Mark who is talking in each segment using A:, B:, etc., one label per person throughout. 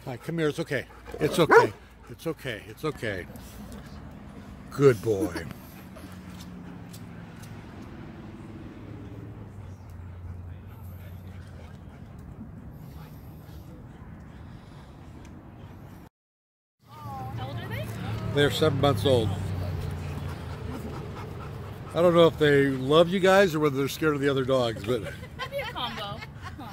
A: Hi, come here. It's okay. It's okay. It's okay. It's okay. Good boy.
B: How old are they?
A: They're 7 months old. I don't know if they love you guys or whether they're scared of the other dogs, but
B: Maybe a combo. Huh.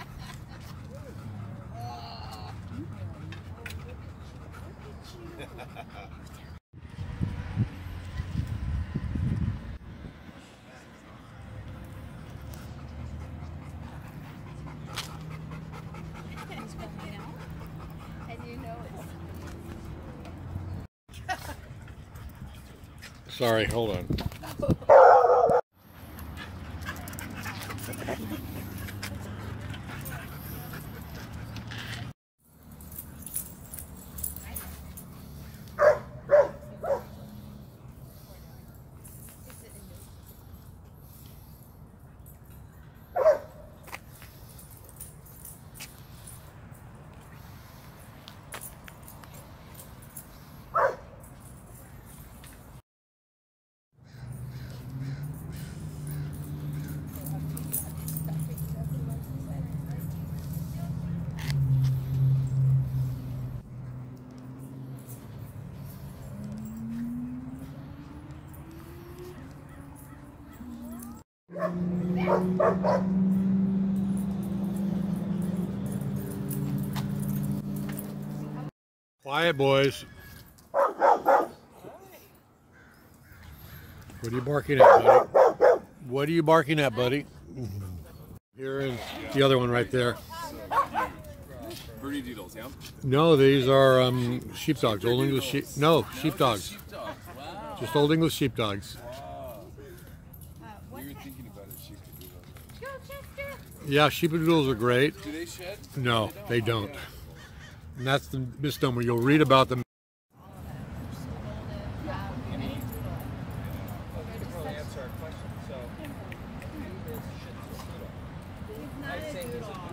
B: And you know it's...
A: sorry, hold on. Quiet, boys. What are you barking at, buddy? What are you barking at, buddy? Here and the other one right there.
C: Birdie Doodles, yeah?
A: No, these are sheepdogs. Old English sheep. No, sheepdogs.
C: Wow.
A: Just Old English sheepdogs.
C: You were thinking about a sheepadoodle.
B: Go, Chester!
A: Yeah, sheepadoodles are great.
C: Do they shed?
A: No, they don't. And that's the misnomer. You'll read about them.
B: He's not a doodle.